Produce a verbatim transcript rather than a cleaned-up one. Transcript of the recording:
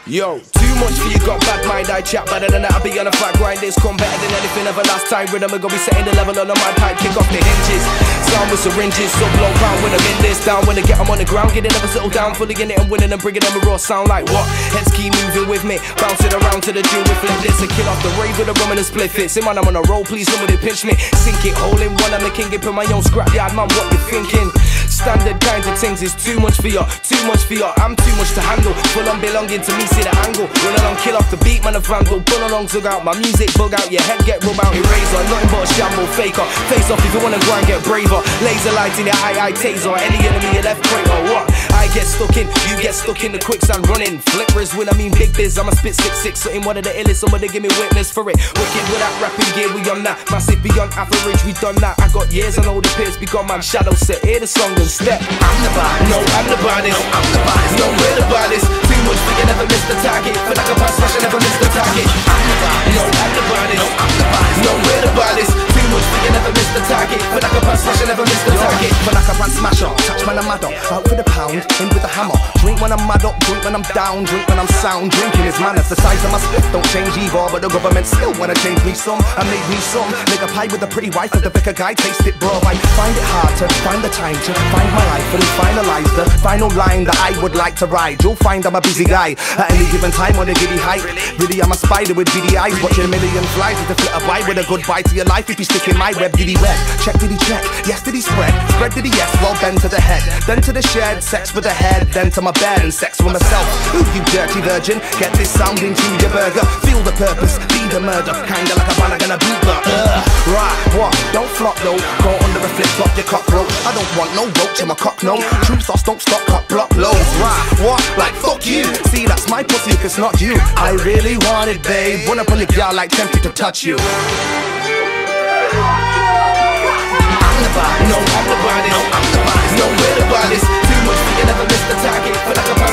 Yo, too much for you, got bad mind, I chat better than that, I be on a fat grind. This come better than anything ever last time. Rhythm, I gonna be setting the level on the mic, pipe, kick off the hinges. Sound with syringes, so blow pound when I'm in this. Down when I get them on the ground, getting never settle down, fully in it and winning and bringing them a raw sound like what? Heads keep moving with me, bouncing around to the tune with flip this. And kill off the rave with a rum and a split fit. Say man, I'm on a roll, please somebody pinch me. Sink it, hole in one, I'm the king, put my own scrapyard, man, what you thinking? Standard kinds of things is too much for you, too much for you, I'm too much to handle. Full on belonging to me, see the angle. Run along, kill off the beat, man, a vandal. Pull along, zug out, my music bug out. Your head get rub out, eraser. Nothing but a shamble, faker. Face off if you wanna go and get braver. Laser light in your eye, eye taser. Any enemy you left quick or what? I get stuck in, you get stuck in the quicksand running. Flippers when I mean big biz, I'm a spit six six. Something one of the illest, somebody give me witness for it. Wicked with that rapping gear, we on that. Massive beyond average, we done that. I got years, I know the peers become man. Shadow set, hear the song and step. I'm the baddest. No, I'm the baddest. No, I'm the baddest. No, we're the baddest. Too much for you, never miss the target. But like a pass smash, I never miss the target. I'm the baddest. No, I'm the baddest. No, I'm the baddest. No, we're the baddest. Too much for you, never miss the target. But like a pass smash, I never miss the target. But like a run smasher, touch when I'm mad up, out for the pound, in with a hammer. Drink when I'm mad up, drink when I'm down, drink when I'm sound. Drinking is manners, the size of my spit don't change either. But the government still wanna change me some, and make me some. Make a pie with a pretty wife of the vicar guy, taste it bro. I find it hard to find the time to find my life and finalize the final line that I would like to ride. You'll find I'm a busy guy at any given time on a giddy height. Really, I'm a spider with beady eyes, watching a million flies with a flit of bite with a goodbye to your life. If you stick in my web, did he web? Check, did he check? Yes, did he spread? Spread, did he yes? Well, then to the head, then to the shed, sex with the head, then to my bed and sex with myself. Ooh, you dirty virgin, get this sound into your burger. Feel the purpose, be the murder, kinda like a man I'm gonna beat but uh, right, what? Don't flop though, go under a flip flop your cockroach. I don't want no roach in my cock, no. True sauce don't stop, cock block loads. Right, what? Like fuck you. See, that's my pussy if it's not you. I really want it, babe. Run up on your girl like tempted to touch you. I'm the baddest. No, I'm the baddest. No, I'm the baddest. No, we're the baddest. Too much for you, never miss the target. But like a